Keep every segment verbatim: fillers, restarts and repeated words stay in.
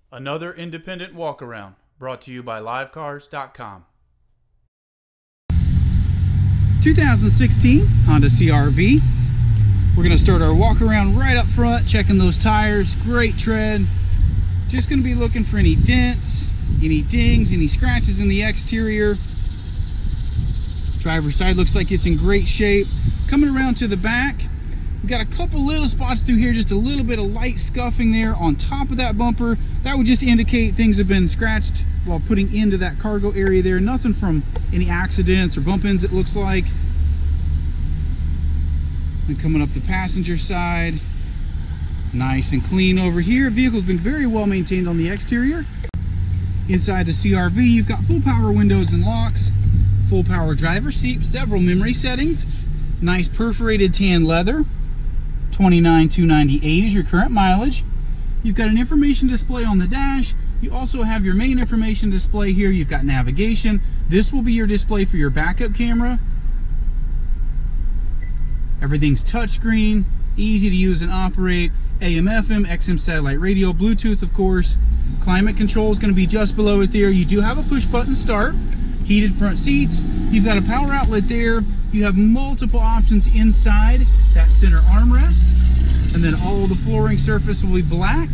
Another independent walk around brought to you by live cars dot com. two thousand sixteen Honda C R V. We're going to start our walk around right up front, checking those tires. Great tread. Just going to be looking for any dents, any dings, any scratches in the exterior. Driver's side looks like it's in great shape. Coming around to the back, we've got a couple little spots through here, just a little bit of light scuffing there on top of that bumper. That would just indicate things have been scratched while putting into that cargo area there. Nothing from any accidents or bump ins, it looks like. Then coming up the passenger side, nice and clean over here. Vehicle's been very well maintained on the exterior. Inside the C R V, you've got full power windows and locks, full power driver seat, several memory settings, nice perforated tan leather. twenty-nine thousand two hundred ninety-eight is your current mileage. You've got an information display on the dash. You also have your main information display here. You've got navigation. This will be your display for your backup camera. Everything's touchscreen, easy to use and operate. A M F M, X M satellite radio, Bluetooth of course. Climate control is going to be just below it there. You do have a push button start. Heated front seats. You've got a power outlet there. You have multiple options inside that center armrest. And then all the flooring surface will be black.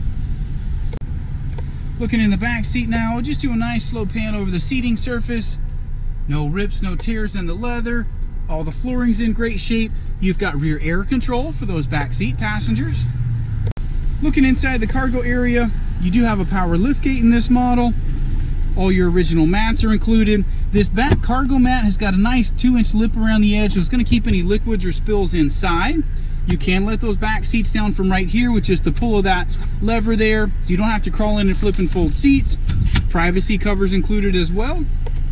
Looking in the back seat now, just do a nice slow pan over the seating surface. No rips, no tears in the leather. All the flooring's in great shape. You've got rear air control for those back seat passengers. Looking inside the cargo area, you do have a power liftgate in this model. All your original mats are included. This back cargo mat has got a nice two inch lip around the edge, so it's going to keep any liquids or spills inside. You can let those back seats down from right here with just the pull of that lever there. You don't have to crawl in and flip and fold seats. Privacy covers included as well.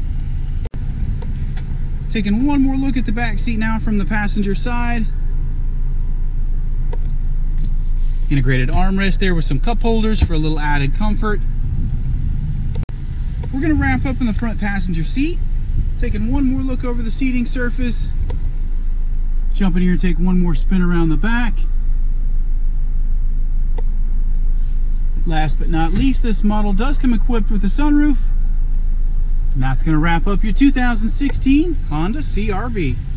Taking one more look at the back seat now from the passenger side. Integrated armrest there with some cup holders for a little added comfort. We're going to wrap up in the front passenger seat. Taking one more look over the seating surface. Jump in here and take one more spin around the back. Last but not least, this model does come equipped with a sunroof. And that's going to wrap up your two thousand sixteen Honda C R V.